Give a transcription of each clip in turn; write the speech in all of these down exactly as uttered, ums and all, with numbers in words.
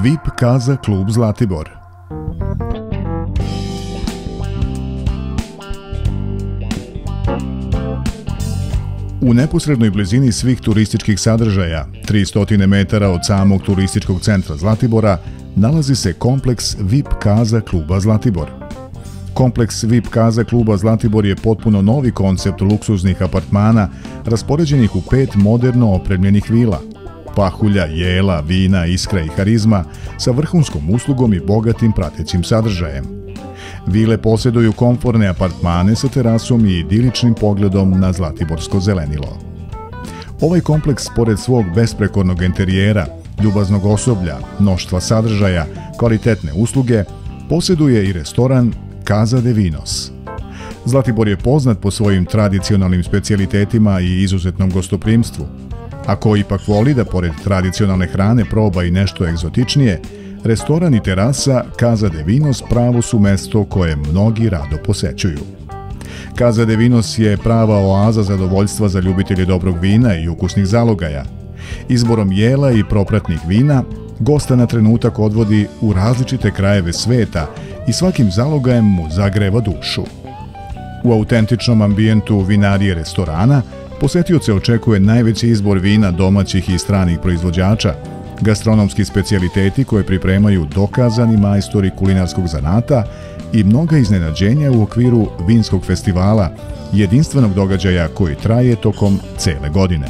V I P Kaza klub Zlatibor. U neposrednoj blizini svih turističkih sadržaja, tristo metara od samog turističkog centra Zlatibora, nalazi se kompleks V I P Kaza kluba Zlatibor. Kompleks V I P Kaza kluba Zlatibor je potpuno novi koncept luksuznih apartmana raspoređenih u pet moderno opremljenih vila. Pahulja, jela, vina, iskra i harizma sa vrhunskom uslugom i bogatim pratećim sadržajem. Vile posjeduju komforne apartmane sa terasom i idiličnim pogledom na zlatiborsko zelenilo. Ovaj kompleks, pored svog besprekornog interijera, ljubaznog osoblja, mnoštva sadržaja, kvalitetne usluge, posjeduje i restoran Casa de Vinos. Zlatibor je poznat po svojim tradicionalnim specijalitetima i izuzetnom gostoprimstvu. Ako ipak voli da pored tradicionalne hrane proba i nešto egzotičnije, restoran i terasa Casa de Vinos pravo su mesto koje mnogi rado posećuju. Casa de Vinos je prava oaza zadovoljstva za ljubitelje dobrog vina i ukusnih zalogaja. Izborom jela i propratnih vina, gosta na trenutak odvodi u različite krajeve sveta i svakim zalogajem mu zagreva dušu. U autentičnom ambijentu vinarije restorana posetioce očekuje najveći izbor vina domaćih i stranih proizvođača, gastronomski specijaliteti koje pripremaju dokazani majstori kulinarskog zanata i mnoga iznenađenja u okviru vinskog festivala, jedinstvenog događaja koji traje tokom cele godine.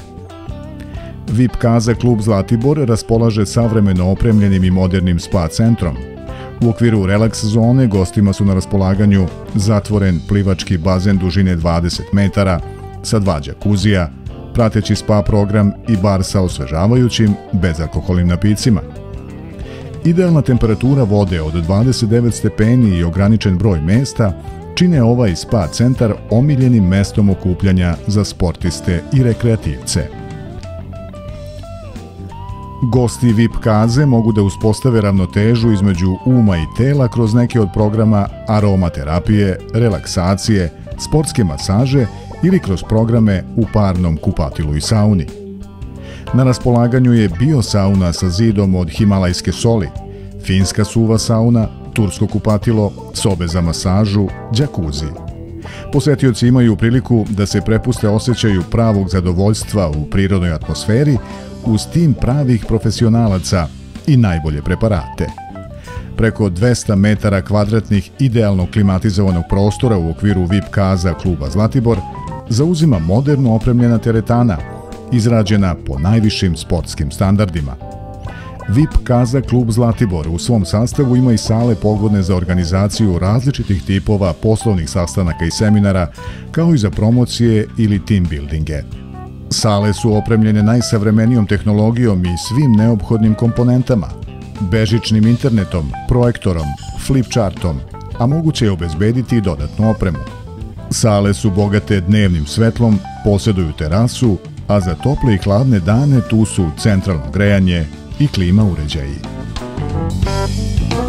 V I P Kaza klub Zlatibor raspolaže savremeno opremljenim i modernim spa centrom. U okviru relaks zone gostima su na raspolaganju zatvoren plivački bazen dužine dvadeset metara sa dva džakuzija, prateći spa program i bar sa osvežavajućim, bezalkoholnim napicima. Idealna temperatura vode od dvadeset devet stepeni i ograničen broj mesta čine ovaj spa centar omiljenim mestom okupljanja za sportiste i rekreativce. Gosti V I P Kaze mogu da uspostave ravnotežu između uma i tela kroz neke od programa aromaterapije, relaksacije, sportske masaže ili kroz programe u parnom kupatilu i sauni. Na raspolaganju je biosauna sa zidom od himalajske soli, finska suva sauna, tursko kupatilo, sobe za masažu, džakuzi. Posetioci imaju priliku da se prepuste osjećaju pravog zadovoljstva u prirodnoj atmosferi uz tim pravih profesionalaca i najbolje preparate. Preko dvesta metara kvadratnih idealno klimatizovanog prostora u okviru V I P Kaza kluba Zlatibor zauzima moderno opremljena teretana, izrađena po najvišim sportskim standardima. V I P Kaza klub Zlatibor u svom sastavu ima i sale pogodne za organizaciju različitih tipova poslovnih sastanaka i seminara, kao i za promocije ili team buildinge. Sale su opremljene najsavremenijom tehnologijom i svim neophodnim komponentama, bežičnim internetom, projektorom, flipchartom, a moguće je obezbediti i dodatnu opremu. Sale su bogate dnevnim svetlom, posjeduju terasu, a za tople i hladne dane tu su centralno grejanje i klima uređaji.